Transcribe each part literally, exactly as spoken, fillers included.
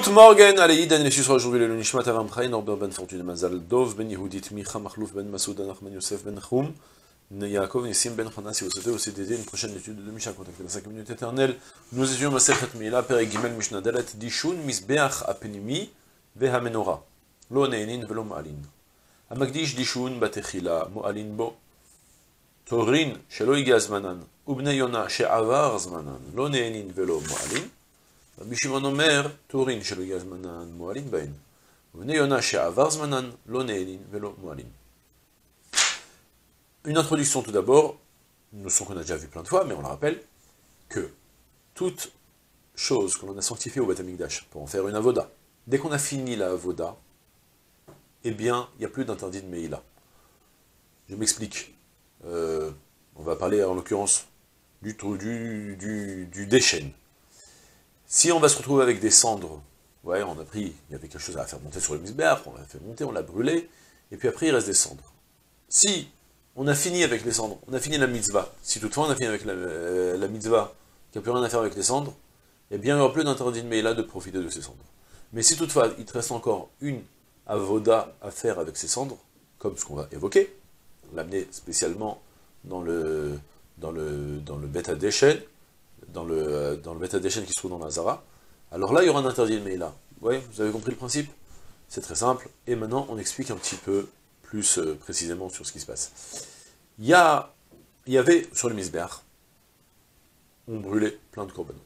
Good morning, allez, Dan, les chiffres aujourd'hui, le Nishmat Avam Chaim, Norbert Ben Fortune, Mazal Dov, Ben Yehudit, Micha, Machlouf, Ben Masoud, Nachman Yosef, Ben Choum, Yaakov, Nissim, Ben Chana, si vous souhaitez aussi dédier une prochaine étude de Misha, contactez la cinq minutes éternelles. Nous étudions Masechet Meila, Perek Gimel, Mishnah Dalet, Dishun, Misbeach, Apenimi, Veha Menora, Lo Ne'enin, Velo Ma'alin. Amagdish Dishun, Batechila, Mo'alin Bo, Torin, Shelo Iga Zmanan, Ubne Yona, She'avar Zmanan, Lo Ne'enin, Velo Mo'alin. Rabbi Shimon Omer, Torin shelo iga zmanan mo'alin bain. Ubnei Yona she'avar zmanan lo ne'elin velo mo'alin. Une introduction tout d'abord, une notion qu'on a déjà vue plein de fois, mais on la rappelle, que toute chose que l'on a sanctifiée au Beth Amikdash pour en faire une avoda, dès qu'on a fini la avoda, eh bien, il n'y a plus d'interdit de Meïla. Je m'explique. Euh, on va parler en l'occurrence du, du, du, du déchène. Si on va se retrouver avec des cendres, ouais, on a pris, il y avait quelque chose à faire monter sur le misbéach, on l'a fait monter, on l'a brûlé, et puis après il reste des cendres. Si on a fini avec les cendres, on a fini la mitzvah, si toutefois on a fini avec la, euh, la mitzvah, qui n'a plus rien à faire avec les cendres, eh bien il n'y aura plus d'interdit de Meïla de profiter de ces cendres. Mais si toutefois il te reste encore une avoda à faire avec ces cendres, comme ce qu'on va évoquer, l'amener spécialement dans le, dans le, dans le Beth Hadeshen, dans le, dans le Beth Hadeshen qui se trouve dans la Zara, alors là, il y aura un interdit de Meïla. Vous voyez, vous avez compris le principe? C'est très simple, et maintenant, on explique un petit peu plus euh, précisément sur ce qui se passe. Il y, a, il y avait, sur le misbéach, on brûlait plein de korbanot.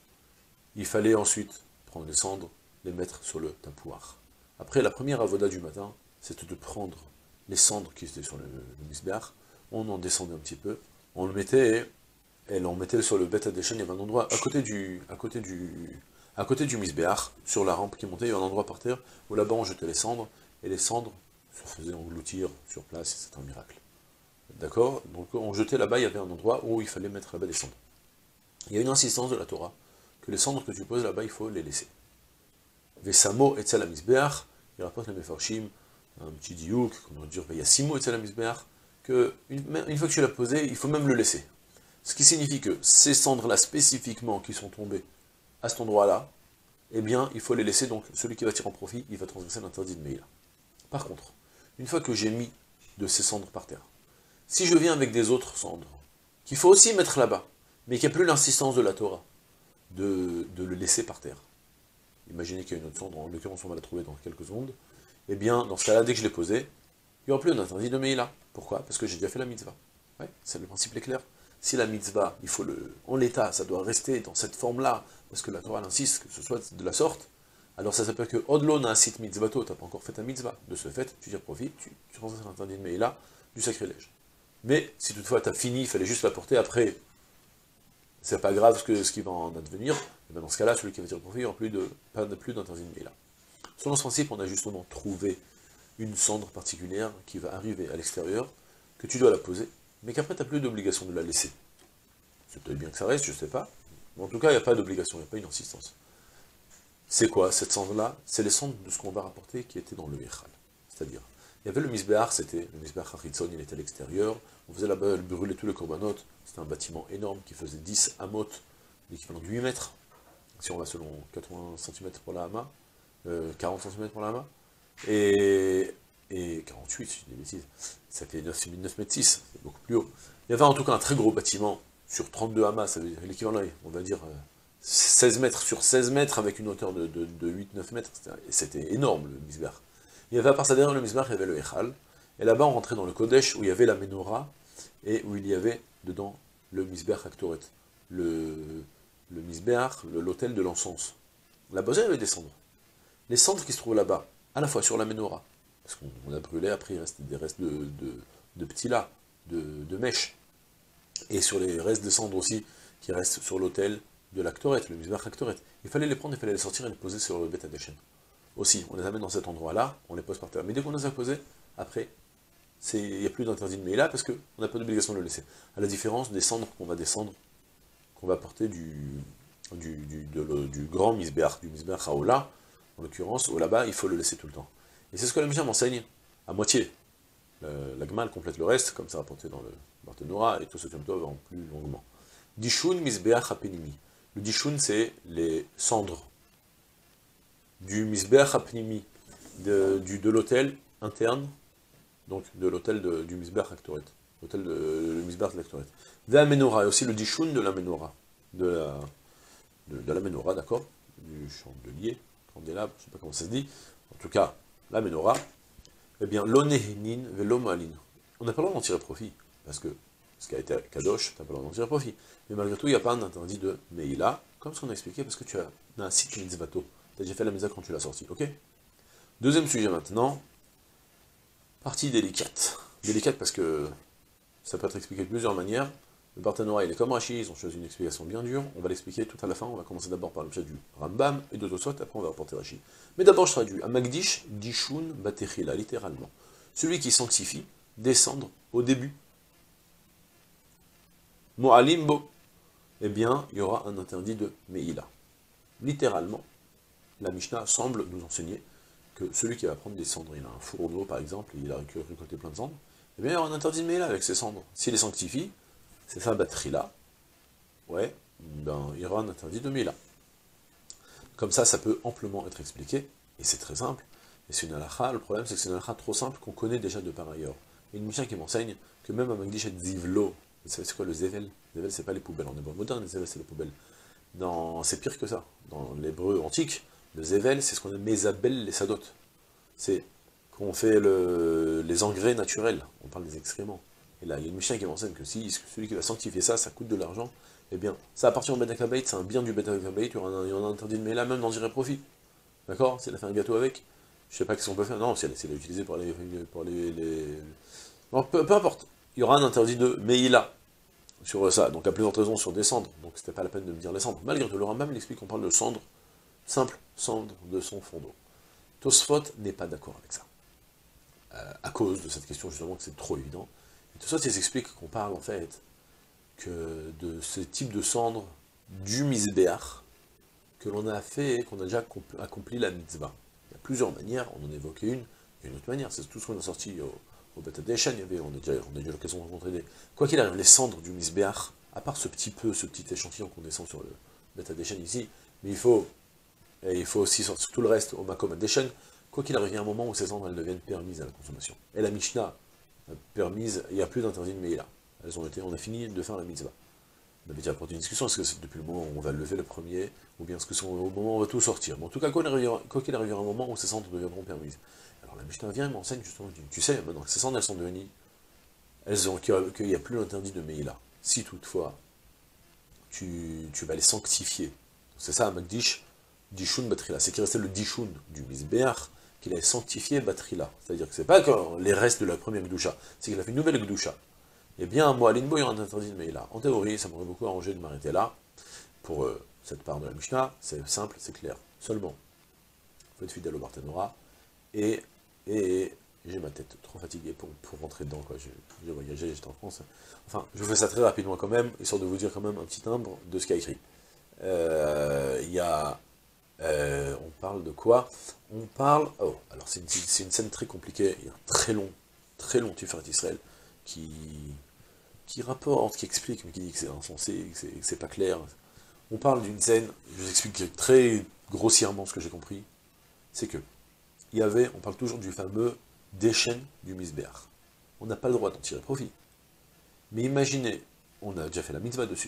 Il fallait ensuite prendre les cendres, les mettre sur le tapouar. Après, la première avoda du matin, c'était de prendre les cendres qui étaient sur le, le misbéach, on en descendait un petit peu, on le mettait... Et on mettait sur le Beth Hadeshen, il y avait un endroit à côté du, à côté du, à côté du misbéach, sur la rampe qui montait, il y avait un endroit par terre, où là-bas on jetait les cendres, et les cendres se faisaient engloutir sur place, c'était un miracle. D'accord? Donc on jetait là-bas, il y avait un endroit où il fallait mettre là-bas les cendres. Il y a une insistance de la Torah, que les cendres que tu poses là-bas, il faut les laisser. Vesamo etzel la misbéach, il rapporte les mefarshim, un petit diouk, qu'on aurait dit, il y a six mots etzel la misbéach, que une, une fois que tu l'as posé, il faut même le laisser. Ce qui signifie que ces cendres-là, spécifiquement, qui sont tombées à cet endroit-là, eh bien, il faut les laisser, donc celui qui va tirer en profit, il va transgresser l'interdit de Meïla. Par contre, une fois que j'ai mis de ces cendres par terre, si je viens avec des autres cendres, qu'il faut aussi mettre là-bas, mais qu'il n'y a plus l'insistance de la Torah, de, de le laisser par terre, imaginez qu'il y a une autre cendre, en l'occurrence on va la trouver dans quelques secondes, eh bien, dans ce cas-là, dès que je l'ai posé, il n'y aura plus d'interdit de Meïla. Pourquoi? Parce que j'ai déjà fait la mitzvah. Ouais, c'est le principe est clair. Si la mitzvah, il faut le, en l'état, ça doit rester dans cette forme-là, parce que la Torah insiste que ce soit de la sorte, alors ça s'appelle que Odlo Naasit Mitzvato, tu n'as pas encore fait ta mitzvah. De ce fait, tu tires profit, tu, tu transgresses l'interdit de Meïla, du sacrilège. Mais si toutefois tu as fini, il fallait juste la porter, après, c'est pas grave ce, que, ce qui va en advenir, et bien dans ce cas-là, celui qui va tirer profit, il n'y aura plus de, pas de, plus d'interdit de Meïla. Selon ce principe, on a justement trouvé une cendre particulière qui va arriver à l'extérieur, que tu dois la poser, mais qu'après, tu n'as plus d'obligation de la laisser. C'est peut-être bien que ça reste, je ne sais pas. Mais en tout cas, il n'y a pas d'obligation, il n'y a pas une insistance. C'est quoi, cette cendre-là? C'est les cendres de ce qu'on va rapporter qui était dans le Echal. C'est-à-dire, il y avait le misbéach, c'était le misbéach Haritzon, il était à l'extérieur, on faisait là-bas brûler tous les korbanot, c'était un bâtiment énorme qui faisait dix amot, l'équivalent de huit mètres, si on va selon quatre-vingts centimètres pour la hama, euh, quarante centimètres pour la hama, et... et quarante-huit, si je dis des bêtises, ça fait neuf mètres six, c'est beaucoup plus haut. Il y avait en tout cas un très gros bâtiment, sur trente-deux hamas, ça veut dire l'équivalent, on va dire seize mètres sur seize mètres, avec une hauteur de, de, de huit neuf mètres, c'était énorme le misbéach. Il y avait à part ça, derrière le misbéach, il y avait le Echal, et là-bas on rentrait dans le Kodesh, où il y avait la Menorah, et où il y avait dedans le misbéach Aktoret, le, le misbéach, l'autel de l'encens. Là-bas, il y avait des cendres. Les cendres qui se trouvent là-bas, à la fois sur la Menorah, parce qu'on a brûlé, après il reste des restes de, de, de petits là, de, de mèches, et sur les restes de cendres aussi, qui restent sur l'autel de l'Aktoret, le misbéach Aktoret. Il fallait les prendre, il fallait les sortir et les poser sur le Beth Hadeshen. Aussi, on les amène dans cet endroit-là, on les pose par terre. Mais dès qu'on les a posés, après, il n'y a plus d'interdit de Meïla, parce qu'on n'a pas d'obligation de le laisser. À la différence des cendres qu'on va descendre, qu'on va porter du, du, du, de le, du grand misbéach, du misbéach Haola, en l'occurrence, où là-bas, il faut le laisser tout le temps. Et c'est ce que la Mishnah m'enseigne, à moitié. Le, la Gmal complète le reste, comme ça rapporté dans le Barthénora, et tout ce Yom Tov en plus longuement. Dishun misbeach apenimi. Le dishun, c'est les cendres du Misbeach Apnimi, de, du, de l'hôtel interne, donc de l'hôtel du Misbeach Aktoret, l'hôtel de le Misbeach Aktoret. De la menorah, et aussi le Dishun de la menorah, de la, de, de la menorah, d'accord, du chandelier, candélabre, je ne sais pas comment ça se dit, en tout cas, la menorah, eh bien, l'onehenin velomalin. On n'a pas le droit d'en tirer profit, parce que ce qui a été kadosh, tu n'as pas le droit d'en tirer profit. Mais malgré tout, il n'y a pas un interdit de meila, comme ce qu'on a expliqué, parce que tu as un site mitzvato. Tu as déjà fait la mitzvah quand tu l'as sorti, ok? Deuxième sujet maintenant, partie délicate. Délicate parce que ça peut être expliqué de plusieurs manières. Le Barthénora, il est comme Rashi, ils ont choisi une explication bien dure. On va l'expliquer tout à la fin. On va commencer d'abord par le chat du Rambam et de Tosot, après on va reporter Rashi. Mais d'abord, je traduis. Amagdish, Dishun, Batechila, littéralement. Celui qui sanctifie, descendre au début. Mo'alimbo, eh bien, il y aura un interdit de Meïla. Littéralement, la Mishnah semble nous enseigner que celui qui va prendre des cendres, il a un fourneau par exemple, il a récolté plein de cendres, eh bien il y aura un interdit de Meïla avec ces cendres. S'il les sanctifie, c'est ça, Batrila, ouais, ben il y aura un interdit de Meïla. Comme ça, ça peut amplement être expliqué, et c'est très simple, et c'est une halakha, le problème c'est que c'est une halakha trop simple qu'on connaît déjà de par ailleurs. Il y a une Mishnah qui m'enseigne que même à Magdish et Zivlo, vous savez c'est quoi le Zevel? Zevel c'est pas les poubelles, en hébreu moderne, les Zevel c'est les poubelles. C'est pire que ça, dans l'hébreu antique, le Zevel, c'est ce qu'on appelle Mezabel les Sadot. C'est qu'on fait le, les engrais naturels, on parle des excréments. Et là, il y a une Mishnah qui m'enseigne que si celui qui va sanctifier ça, ça coûte de l'argent, eh bien, ça appartient au Beth HaKabait, c'est un bien du Beth HaKabait, il y aura un, il y aura un interdit de Meïla, même d'en tirer profit. D'accord? Si elle a fait un gâteau avec, je sais pas qu'est-ce qu'on peut faire, non, si elle, si elle est utilisée pour les... Pour les, les... Bon, peu, peu importe, il y aura un interdit de Meïla sur ça, donc à plus forte raison sur des cendres, donc c'était pas la peine de me dire les cendres. Malgré tout, le Rambam l'explique qu'on parle de cendres, simple cendre de son fond d'eau. Tosfot n'est pas d'accord avec ça, euh, à cause de cette question justement que c'est trop évident. Et Tosfot il explique qu'on parle en fait que de ce type de cendre du misbéach que l'on a fait, qu'on a déjà accompli la mitzvah. Il y a plusieurs manières, on en évoquait une, et une autre manière, c'est tout ce qu'on a sorti au, au Beth Hadeshen, il y avait, on a déjà, on a déjà eu l'occasion de rencontrer des... Quoi qu'il arrive, les cendres du misbéach, à part ce petit peu, ce petit échantillon qu'on descend sur le Beth Hadeshen ici, mais il faut, et il faut aussi sortir tout le reste au Makom Hadeshen, quoi qu'il arrive, il y a un moment où ces cendres, elles deviennent permises à la consommation. Et la Mishnah a permise, il n'y a plus d'interdit de Meïla. Elles ont été, on a fini de faire la mitzvah. On avait déjà apporté une discussion, est-ce que c'est depuis le moment où on va lever le premier, ou bien est-ce que c'est au moment où on va tout sortir. Mais en tout cas, quoi qu'il arrivera un moment où ces cendres deviendront permises. Alors la Mishnah vient et m'enseigne justement, tu sais, maintenant que ces cendres elles sont devenues, elles ont, qu'il n'y a plus l'interdit de Meïla. Si toutefois, tu, tu vas les sanctifier. C'est ça, Magdish, Dishun Batrila. C'est qu'il restait le Dishun du Misbéach, qu'il a sanctifié Batrila. C'est-à-dire que c'est pas que les restes de la première Gdusha, c'est qu'il a fait une nouvelle Gdusha. Eh bien, moi, Moalinbo, il y aura un interdit de Meïla. En théorie, ça m'aurait beaucoup arrangé de m'arrêter là, pour euh, cette part de la Mishnah, c'est simple, c'est clair. Seulement, il faut être fidèle au Barthénora, et, et j'ai ma tête trop fatiguée pour, pour rentrer dedans, quoi. J'ai voyagé, j'étais en France. Enfin, je vous fais ça très rapidement quand même, histoire de vous dire quand même un petit timbre de ce qu'il y a écrit. Il euh, y a... Euh, on parle de quoi? On parle... Oh, alors c'est une, une scène très compliquée, il y a un très long, très long Tiferet Israël, qui... qui rapporte, qui explique, mais qui dit que c'est insensé, que c'est pas clair. On parle d'une scène, je vous explique très grossièrement ce que j'ai compris, c'est que, il y avait, on parle toujours du fameux déchaîne du misbéach. On n'a pas le droit d'en tirer profit. Mais imaginez, on a déjà fait la mitzvah dessus.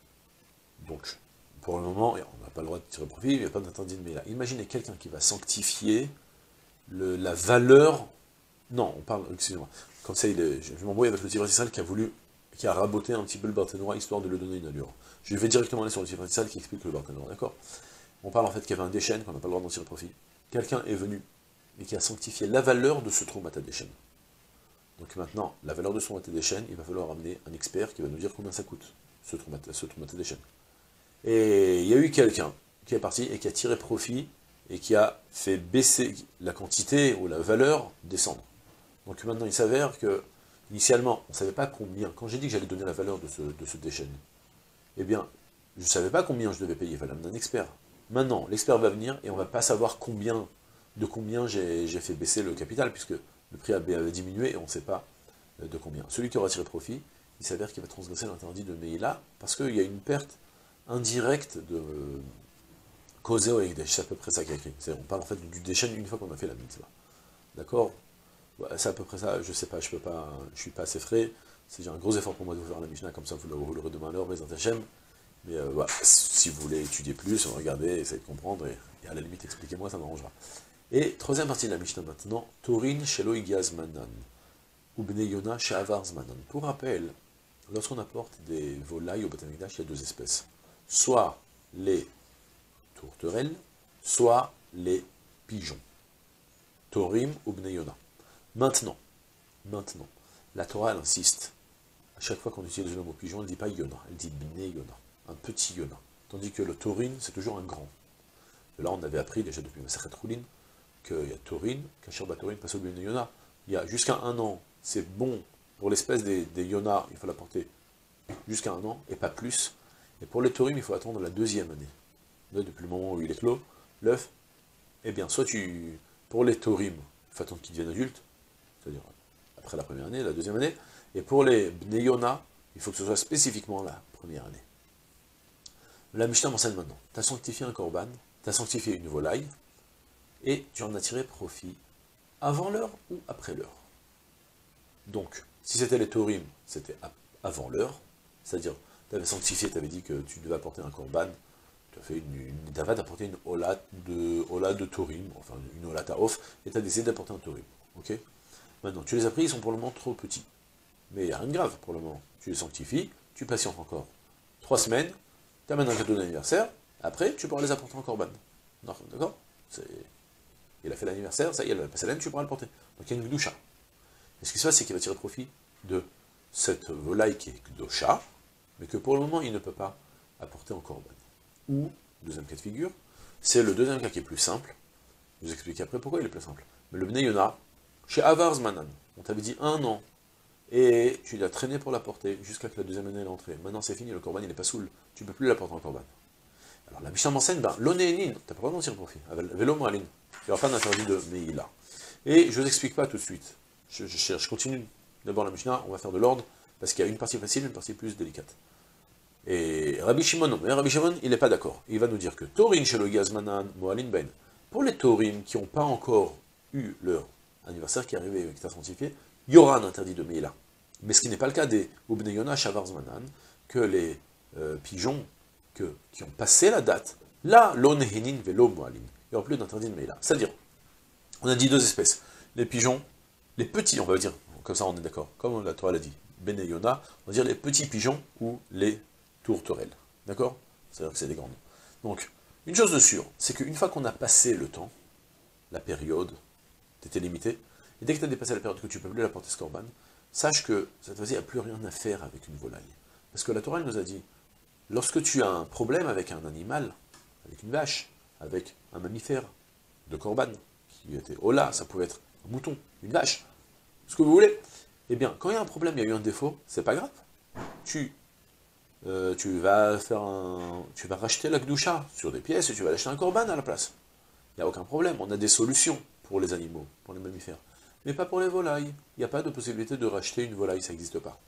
Donc, pour le moment, on n'a pas le droit de tirer profit, il n'y a pas d'interdit de Meïla. Imaginez quelqu'un qui va sanctifier le, la valeur... Non, on parle, excusez-moi, comme ça, il est, je, je m'embrouille avec le Tiferet Israël qui a voulu qui a raboté un petit peu le Barthénora, histoire de lui donner une allure. Je vais directement aller sur le Tiferet Israël qui explique le Barthénora, d'accord? On parle en fait qu'il y avait un déchaîne, qu'on n'a pas le droit d'en tirer profit. Quelqu'un est venu, et qui a sanctifié la valeur de ce Troumata déchaîne. Donc maintenant, la valeur de ce Troumata déchaîne, il va falloir amener un expert qui va nous dire combien ça coûte, ce Troumata, ce Troumata déchaîne. Et il y a eu quelqu'un qui est parti et qui a tiré profit, et qui a fait baisser la quantité ou la valeur des cendres. Donc maintenant, il s'avère que initialement, on ne savait pas combien, quand j'ai dit que j'allais donner la valeur de ce, de ce déchaîne, eh bien, je ne savais pas combien je devais payer, il fallait amener un expert. Maintenant, l'expert va venir et on ne va pas savoir combien, de combien j'ai fait baisser le capital, puisque le prix avait diminué et on ne sait pas de combien. Celui qui aura tiré profit, il s'avère qu'il va transgresser l'interdit de Meïla, parce qu'il y a une perte indirecte de, Kozeo et c'est à peu près ça qui est écrit. On parle en fait du déchaîne une fois qu'on a fait la mitzvah. D'accord? Ouais, c'est à peu près ça, je sais pas, je peux pas, je suis pas assez frais. C'est un gros effort pour moi de vous faire la Mishnah, comme ça vous l'aurez demain à l'heure, Bezrat Hashem. Mais euh, voilà, si vous voulez étudier plus, regardez, essayez de comprendre, et, et à la limite expliquez-moi, ça m'arrangera. Et troisième partie de la Mishnah maintenant, Torin Shelo Igiaz Manan, ou Bnei Yona She'avar Zmanan. Pour rappel, lorsqu'on apporte des volailles au Beth Amikdash, il y a deux espèces. Soit les tourterelles, soit les pigeons. Torim ou Bnei Yona. Maintenant, maintenant, la Torah, elle insiste. À chaque fois qu'on utilise le mot pigeon, elle ne dit pas Yona, elle dit Bnei Yona, un petit Yona. Tandis que le Torin, c'est toujours un grand. Et là, on avait appris déjà depuis Masachet Roulin qu'il y a Torin, Kasher Batorin, pas seulement Bnei Yona. Il y a jusqu'à un an, c'est bon pour l'espèce des, des Yona, il faut la porter jusqu'à un an, et pas plus. Et pour les Torim, il faut attendre la deuxième année. Là, depuis le moment où il est clos, l'œuf, eh bien, soit tu... Pour les Torim, il faut attendre qu'ils deviennent adultes, c'est-à-dire après la première année, la deuxième année, et pour les Bnei Yona, il faut que ce soit spécifiquement la première année. La Mishnah m'enseigne maintenant, tu as sanctifié un korban, tu as sanctifié une volaille, et tu en as tiré profit avant l'heure ou après l'heure. Donc, si c'était les Torim, c'était avant l'heure, c'est-à-dire, tu avais sanctifié, tu avais dit que tu devais apporter un korban, tu as fait une, une tu avais apporté une olat de, olat de Torim, enfin une olat à off, et tu as décidé d'apporter un Torim. Ok? Maintenant, tu les as pris, ils sont pour le moment trop petits. Mais il n'y a rien de grave pour le moment. Tu les sanctifies, tu patientes encore trois semaines, tu amènes un cadeau d'anniversaire, après tu pourras les apporter en korban. D'accord? Il a fait l'anniversaire, ça y est, il a passé l'année, tu pourras le porter. Donc il y a une gdoucha. Et ce qui se passe, c'est qu'il va tirer profit de cette volaille qui est gdoucha, mais que pour le moment, il ne peut pas apporter en korban. Ou, deuxième cas de figure, c'est le deuxième cas qui est plus simple. Je vous explique après pourquoi il est plus simple. Mais le Bnei Yona, chez Avar Zmanan, on t'avait dit un an, et tu l'as traîné pour la porter jusqu'à que la deuxième année est entrée. Maintenant c'est fini, le korban il n'est pas saoul, tu ne peux plus la porter en korban. Alors la Mishnah m'enseigne, ben, l'onénine, tu n'as pas vraiment tiré profit, vélo moaline, il n'y aura pas d'interdit de Meïla. Et je ne vous explique pas tout de suite, je, je, je continue d'abord la Mishnah, on va faire de l'ordre, parce qu'il y a une partie facile, une partie plus délicate. Et Rabbi Shimon, non, mais Rabbi Shimon, il n'est pas d'accord. Il va nous dire que Torin Shelo Gazmanan Moalin Ben, pour les Torim qui n'ont pas encore eu leur anniversaire qui est arrivé et qui est sanctifié, il y aura un interdit de Meïla. Mais ce qui n'est pas le cas des Ubnei Yona Shavar Zmanan, que les euh, pigeons que, qui ont passé la date, là, l'onehenin velo moalin. Il n'y aura plus d'interdit de Meïla. C'est-à-dire, on a dit deux espèces. Les pigeons, les petits, on va dire, comme ça on est d'accord, comme la Torah l'a dit, Bnei Yona, on va dire les petits pigeons ou les tourterelles. D'accord? C'est-à-dire que c'est des grandes. Donc, une chose de sûre, c'est qu'une fois qu'on a passé le temps, la période, t'étais limité, et dès que tu as dépassé la période que tu ne peux plus la porter ce korban, sache que cette fois-ci, il n'y a plus rien à faire avec une volaille. Parce que la Torah nous a dit, lorsque tu as un problème avec un animal, avec une vache, avec un mammifère de korban, qui était Ola, ça pouvait être un mouton, une vache, ce que vous voulez, eh bien, quand il y a un problème, il y a eu un défaut, c'est pas grave. Tu, euh, tu vas faire un, tu vas racheter la Gdoucha sur des pièces et tu vas acheter un korban à la place. Il n'y a aucun problème, on a des solutions pour les animaux, pour les mammifères. Mais pas pour les volailles. Il n'y a pas de possibilité de racheter une volaille, ça n'existe pas.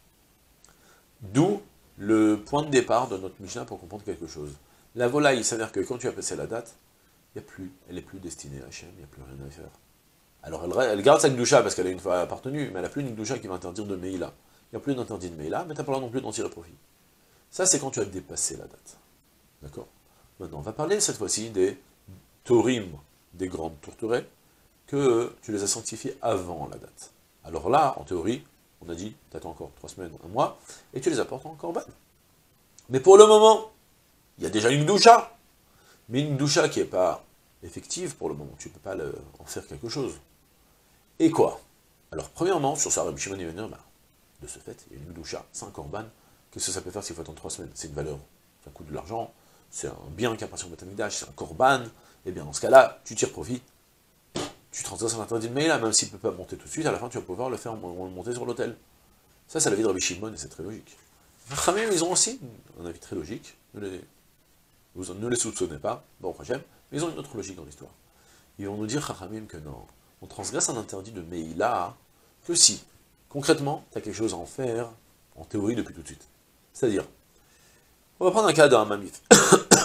D'où le point de départ de notre Mishnah pour comprendre quelque chose. La volaille, c'est-à-dire que quand tu as passé la date, il y a plus, elle n'est plus destinée à Hachem, il n'y a plus rien à faire. Alors elle, elle garde sa Gdoucha parce qu'elle a une fois appartenu, mais elle n'a plus une Gdoucha qui va interdire de Meïla. Il n'y a plus d'interdit de Meïla, mais tu n'as pas le droit non plus d'en tirer profit. Ça, c'est quand tu as dépassé la date. D'accord? Maintenant, on va parler cette fois-ci des Torim, des grandes tourterelles, que tu les as sanctifiées avant la date. Alors là, en théorie, on a dit, tu attends encore trois semaines, un mois, et tu les apportes en korban. Mais pour le moment, il y a déjà une doucha. Mais une doucha qui n'est pas effective pour le moment, tu ne peux pas le, en faire quelque chose. Et quoi? Alors, premièrement, sur ça, Rabbi Shimon il va dire, bah, de ce fait, il y a une doucha, c'est un korban. Qu'est-ce que ça peut faire s'il faut attendre trois semaines? C'est une valeur, ça coûte de l'argent, c'est un bien qui appartient au Beth Amikdash, c'est un korban. Et bien dans ce cas-là, tu tires profit. Tu transgresses l'interdit de Meïla, même s'il ne peut pas monter tout de suite, à la fin tu vas pouvoir le faire le monter sur l'autel. Ça, c'est l'avis de Rabbi Shimon et c'est très logique. Rachamim, ils ont aussi un avis très logique. Ne les, vous ne les soupçonnez pas, bon, prochain, mais ils ont une autre logique dans l'histoire. Ils vont nous dire, Rachamim, que non, on transgresse un interdit de Meïla que si, concrètement, tu as quelque chose à en faire, en théorie, depuis tout de suite. C'est-à-dire, on va prendre un cas d'un mammifère,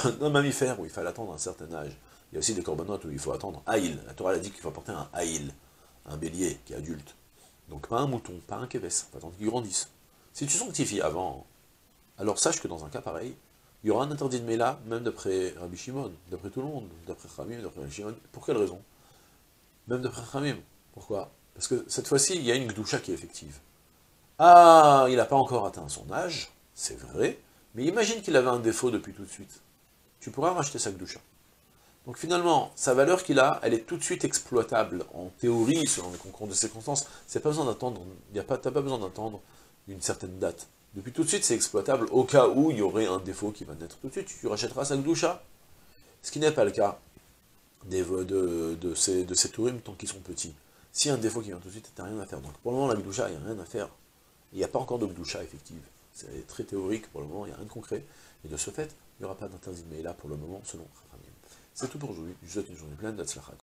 un mammifère où il fallait attendre un certain âge. Il y a aussi des corbanotes où il faut attendre Aïl. La Torah a dit qu'il faut apporter un Aïl, un bélier qui est adulte. Donc pas un mouton, pas un kéves, il faut attendre qu'il grandisse. Si tu sanctifies avant, alors sache que dans un cas pareil, il y aura un interdit de Méla, même d'après Rabbi Shimon, d'après tout le monde, d'après Khamim, d'après Rabbi Shimon. Pour quelle raison? Même d'après Khamim. Pourquoi? Parce que cette fois-ci, il y a une Gdoucha qui est effective. Ah, il n'a pas encore atteint son âge, c'est vrai, mais imagine qu'il avait un défaut depuis tout de suite. Tu pourras racheter sa Gdoucha. Donc finalement, sa valeur qu'il a, elle est tout de suite exploitable. En théorie, selon les concours de circonstances, c'est pas besoin d'attendre, il y a pas, t'as pas besoin d'attendre une certaine date. Depuis tout de suite, c'est exploitable au cas où il y aurait un défaut qui va naître tout de suite. Tu rachèteras sa Gdoucha. Ce qui n'est pas le cas des, de, de, ces, de ces tourim tant qu'ils sont petits. S'il y a un défaut qui vient tout de suite, t'as rien à faire. Donc pour le moment, la Gdoucha, il n'y a rien à faire. Il n'y a pas encore de Gdoucha effective. C'est très théorique pour le moment, il n'y a rien de concret. Et de ce fait, il n'y aura pas d'interdit de Meila pour le moment, selon Khamim. C'est tout pour aujourd'hui. Je vous souhaite une journée pleine d'Atzlachat.